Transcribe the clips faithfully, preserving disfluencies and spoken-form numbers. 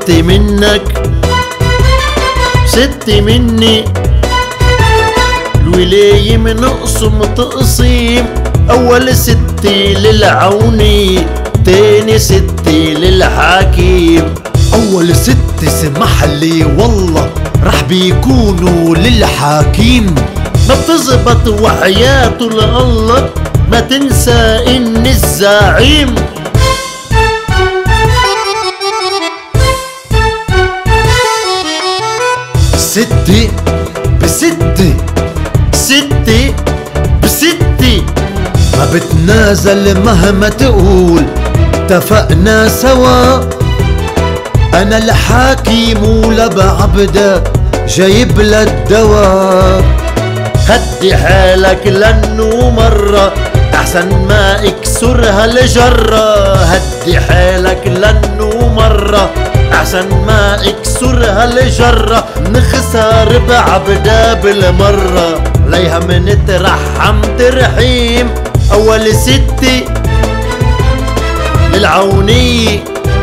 ستي منك ستي مني، الولاية منقسم تقسيم، أول ستي للعوني، تاني ستي للحكيم. أول ست سمح لي والله رح بيكونوا للحكيم. ما بتزبط وحياته لله، ما تنسى إن الزعيم ستي بستي ستي بستي، ما بتنازل مهما تقول، اتفقنا سوا. أنا الحكيم ولا بعبدة جايب للدواء. هدي حالك لأنه مرة أحسن ما اكسرها الجرة، هدي حالك لأنه مرة أحسن ما اكسرها الجرة. نخسر بعبدة بالمرة ليها منترحم ترحيم. أول ستي للعوني،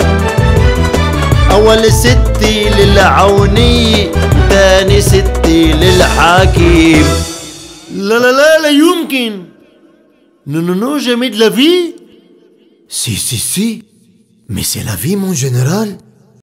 أول ستي للعوني، تاني ستي للحكيم. لا لا لا لا يمكن. Non, non, non, jamais de la vie. Si, si, si. Mais c'est la vie, mon général.